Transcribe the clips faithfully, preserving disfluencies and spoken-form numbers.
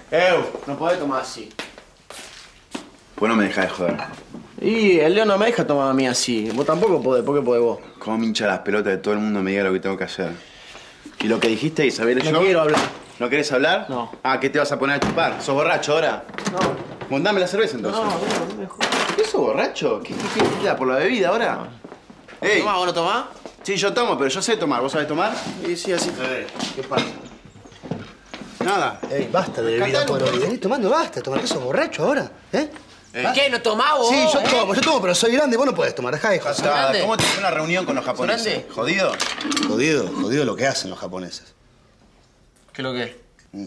Eu, no podés tomar así. Pues no me dejás de joder. Y el León no me deja tomar a mí así. Vos tampoco podés. ¿Por qué podés vos? Cómo me hincha las pelotas de todo el mundo me diga lo que tengo que hacer. ¿Y lo que dijiste, Isabel, yo? No quiero hablar. ¿No querés hablar? No. Ah, ¿qué te vas a poner a chupar? ¿Sos borracho ahora? No. Bueno, dame la cerveza entonces. No, no, no me jodas. ¿Qué sos borracho? ¿Qué, qué, qué te da por la bebida ahora? Ey. ¿Tomás? ¿Vos no tomás? Sí, yo tomo, pero yo sé tomar. ¿Vos sabés tomar? Sí, sí, así. ¿Qué pasa? Nada. Ey, basta de bebida por hoy. Venís tomando, basta. ¿Tomar qué sos borracho ahora? ¿Eh? ¿Qué? ¿No tomás vos? Sí, yo ¿Eh? tomo, yo tomo, pero soy grande. Vos no podés tomar. Dejá de joder. Nada. ¿Cómo te fue una reunión con los japoneses? ¿Grande? ¿Jodido? Jodido, jodido lo que hacen los japoneses. ¿Qué es lo que es?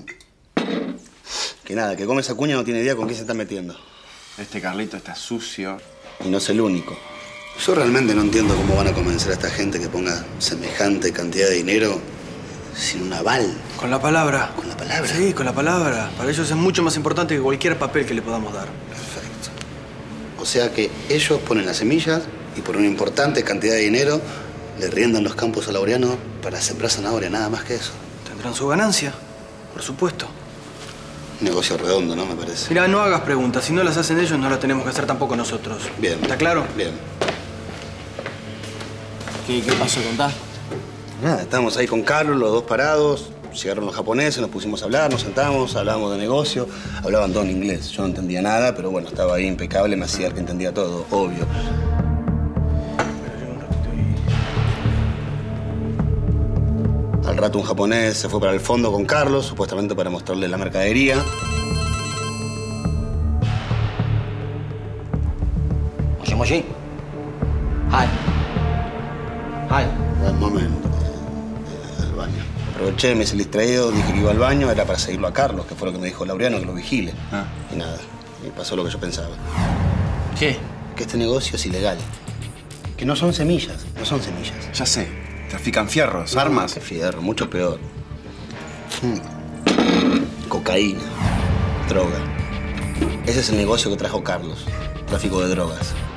Que nada, que come esa cuña no tiene idea con quién se está metiendo. Este Carlito está sucio. Y no es el único. Yo realmente no entiendo cómo van a convencer a esta gente que ponga semejante cantidad de dinero sin un aval. Con la palabra. ¿Con la palabra? Sí, con la palabra. Para ellos es mucho más importante que cualquier papel que le podamos dar. Perfecto. O sea que ellos ponen las semillas y por una importante cantidad de dinero le riendan los campos a Laureano para sembrar zanahoria, nada más que eso. Tendrán su ganancia, por supuesto. Un negocio redondo, ¿no? Me parece. Mira, no hagas preguntas. Si no las hacen ellos, no las tenemos que hacer tampoco nosotros. Bien. ¿Está claro? Bien. ¿Qué, qué pasó? ¿Contás? Nada, estábamos ahí con Carlos, los dos parados. Llegaron los japoneses, nos pusimos a hablar, nos sentamos, hablábamos de negocio. Hablaban todo en inglés. Yo no entendía nada, pero bueno, estaba ahí impecable, me hacía el que entendía todo, obvio. Al rato un japonés se fue para el fondo con Carlos, supuestamente para mostrarle la mercadería. Moshi, moshi. Hi. Hi. Un momento. Eh, al baño. Aproveché, me hice el distraído, dije que iba al baño, era para seguirlo a Carlos, que fue lo que me dijo Laureano, que lo vigile. Ah. Y nada, y pasó lo que yo pensaba. ¿Qué? Que este negocio es ilegal. Que no son semillas, no son semillas. Ya sé. Trafican fierros, No, armas. qué fierro, mucho peor. Mm. Cocaína, droga. Ese es el negocio que trajo Carlos, tráfico de drogas.